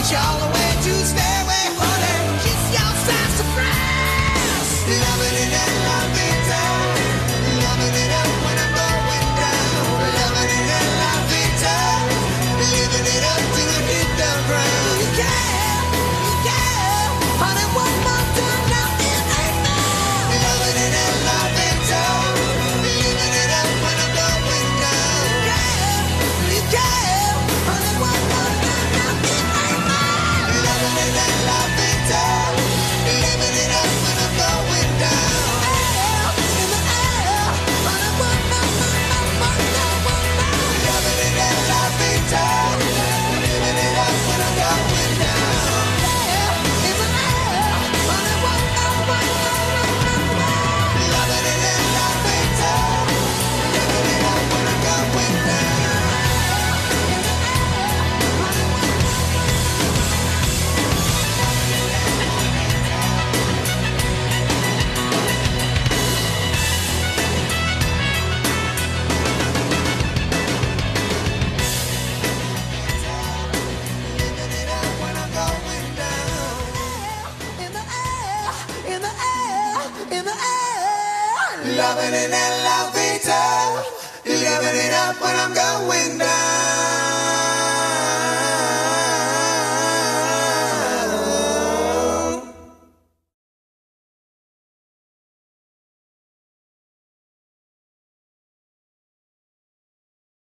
all the way to Stairway, honey. Kiss your sassafras. Loving it and loving it. Loving it up when I'm going down. Loving it and loving it. Living it up till I hit the ground. You can, honey, one more time now in amen. Loving it and loving it. Living it up when I'm going down. You can, honey, one more time now in amen. Loving it and loving it. Living it up when I'm going down. In the air, honey, one more time. Loving it and loving it. Living it up when I'm going down. In the air, honey, one more time. Loving it and loving it. Living it up when I'm going down. Living it up when I'm going down. In the air, in the air, in the air. Loving it and loving it. Living it up when I'm going down.